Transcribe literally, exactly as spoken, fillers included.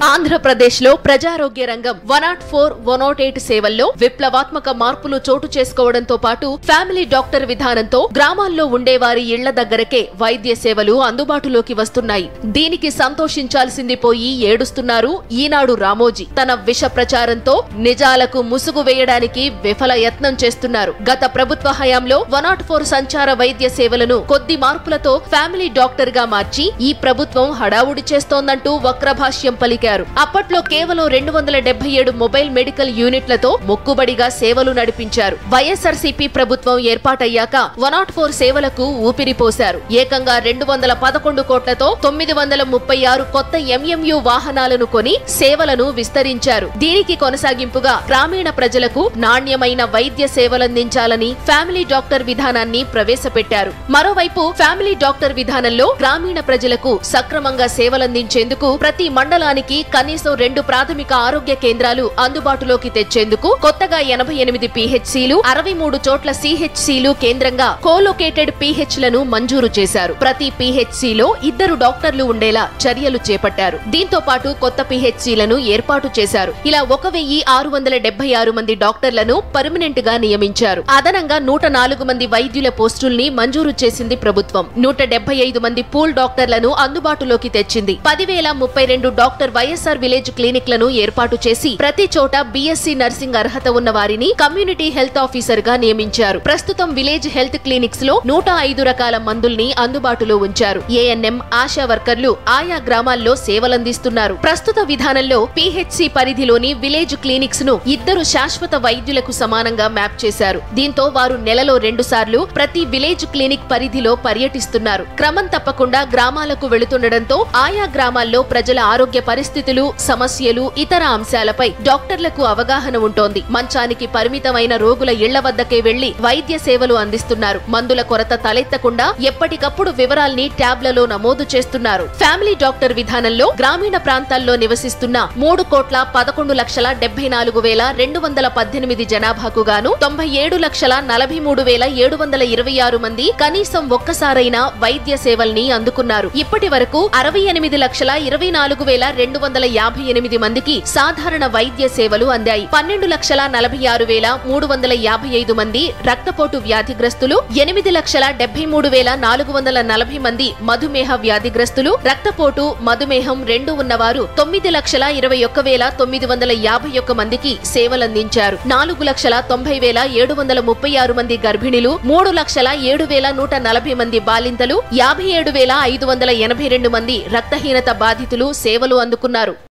ఆంధ్రప్రదేశ్ లో ప్రజారోగ్య రంగం one not four one not eight సేవల్లో విప్లవాత్మక మార్పులు చోటు చేసుకోవడంతో పాటు ఫ్యామిలీ డాక్టర్ విధానంతో గ్రామాల్లో ఉండేవారి ఇళ్ల దగ్గరకే వైద్య సేవలు అందుబాటులోకి వస్తున్నాయి. దీనికి సంతోషించాల్సింది పోయి ఏడుస్తున్నారు ఈనాడు రామోజీ. తన విష ప్రచారంతో నిజాలకు ముసుగు వేయడానికి విఫల యత్నం చేస్తున్నారు. గత ప్రభుత్వ హయాంలో వన్ నాట్ ఫోర్ సంచార వైద్య సేవలను కొద్ది మార్పులతో ఫ్యామిలీ డాక్టర్ గా మార్చి ఈ ప్రభుత్వం హడావుడి చేస్తోందంటూ వక్రభాష్యం పలికారు. అప్పట్లో కేవలం రెండు వందల డెబ్బై ఏడు మొబైల్ మెడికల్ యూనిట్లతో మొక్కుబడిగా సేవలు నడిపించారు. వైఎస్ఆర్సీపీ ప్రభుత్వం ఏర్పాటయ్యాక వన్ నాట్ ఫోర్ సేవలకు ఊపిరిపోశారు. ఏకంగా రెండు వందల పదకొండు కోట్లతో తొమ్మిది వందల ముప్పై ఆరు కొత్త ఎంఎంయు వాహనాలను కొని సేవలను విస్తరించారు. దీనికి కొనసాగింపుగా గ్రామీణ ప్రజలకు నాణ్యమైన వైద్య సేవలందించాలని ఫ్యామిలీ డాక్టర్ విధానాన్ని ప్రవేశపెట్టారు. మరోవైపు ఫ్యామిలీ డాక్టర్ విధానంలో గ్రామీణ ప్రజలకు సక్రమంగా సేవలందించేందుకు ప్రతి మండలానికి కనీసం రెండు ప్రాథమిక ఆరోగ్య కేంద్రాలు అందుబాటులోకి తెచ్చేందుకు కొత్తగా ఎనభై ఎనిమిది పీహెచ్సీలు, అరవై మూడు చోట్ల సీహెచ్సీలు కేంద్రంగా కోలొకేటెడ్ పీహెచ్ లను మంజూరు చేశారు. ప్రతి పీహెచ్సీలో ఇద్దరు డాక్టర్లు ఉండేలా చర్యలు చేపట్టారు. దీంతో పాటు కొత్త పీహెచ్సీలను ఏర్పాటు చేశారు. ఇలా ఒక వెయ్యి ఆరు వందల డెబ్బై ఆరు మంది డాక్టర్లను పర్మనెంట్ గా నియమించారు. అదనంగా నూట నాలుగు మంది వైద్యుల పోస్టుల్ని మంజూరు చేసింది ప్రభుత్వం. నూట డెబ్బై ఐదు మంది పూల్ డాక్టర్లను అందుబాటులోకి తెచ్చింది. పదివేల ముప్పై రెండు డాక్టర్ వైఎస్ఆర్ విలేజ్ క్లినిక్లను ఏర్పాటు చేసి ప్రతి చోట బీఎస్సీ నర్సింగ్ అర్హత ఉన్న వారిని కమ్యూనిటీ హెల్త్ ఆఫీసర్ గా నియమించారు. ప్రస్తుతం విలేజ్ హెల్త్ క్లినిక్స్ లో నూట ఐదు రకాల మందుల్ని అందుబాటులో ఉంచారు. ఏఎన్ఎం, ఆశా వర్కర్లు ఆయా గ్రామాల్లో సేవలందిస్తున్నారు. ప్రస్తుత విధానంలో పీహెచ్సీ పరిధిలోని విలేజ్ క్లినిక్స్ ను ఇద్దరు శాశ్వత వైద్యులకు సమానంగా మ్యాప్ చేశారు. దీంతో వారు నెలలో రెండు సార్లు ప్రతి విలేజ్ క్లినిక్ పరిధిలో పర్యటిస్తున్నారు. క్రమం తప్పకుండా గ్రామాలకు వెళుతుండటంతో ఆయా గ్రామాల్లో ప్రజల ఆరోగ్య పరిస్థితులు, సమస్యలు, ఇతర అంశాలపై డాక్టర్లకు అవగాహన ఉంటోంది. మంచానికి పరిమితమైన రోగుల ఇళ్ల వద్దకే వెళ్లి వైద్య సేవలు అందిస్తున్నారు. మందుల కొరత తలెత్తకుండా ఎప్పటికప్పుడు వివరాల్ని ట్యాబ్లలో నమోదు చేస్తున్నారు. ఫ్యామిలీ డాక్టర్ విధానంలో గ్రామీణ ప్రాంతాల్లో నివసిస్తున్న మూడు కోట్ల పదకొండు లక్షల డెబ్బై నాలుగు వేల రెండు వందల పద్దెనిమిది జనాభాకు గాను తొంభై ఏడు లక్షల నలభై మూడు వేల ఏడు వందల ఇరవై ఆరు మంది కనీసం ఒక్కసారైనా వైద్య సేవల్ని అందుకున్నారు. ఇప్పటి వరకు అరవై ఎనిమిది లక్షల ఇరవై నాలుగు వేల రెండు వందల యాభై ఎనిమిది మందికి సాధారణ వైద్య సేవలు అందాయి. పన్నెండు లక్షల నలభై ఆరు వేల మూడు వందల యాభై ఐదు మంది రక్తపోటు వ్యాధిగ్రస్తులు, ఎనిమిది లక్షల డెబ్బై మూడు వేల నాలుగు వందల నలభై మంది మధుమేహ వ్యాధిగ్రస్తులు, రక్తపోటు, మధుమేహం రెండు ఉన్నవారు తొమ్మిది లక్షల ఇరవై ఒక్క వేల తొమ్మిది వందల యాభై ఒక్క మందికి సేవలందించారు. నాలుగు లక్షల తొంభై వేల ఏడు వందల ముప్పై ఆరు మంది గర్భిణులు, మూడు లక్షల ఏడు వేల నూట నలభై మంది బాలింతలు, యాభై ఏడు వేల ఐదు వందల ఎనభై రెండు మంది రక్తహీనత బాధితులు సేవలు అందుకున్నారు.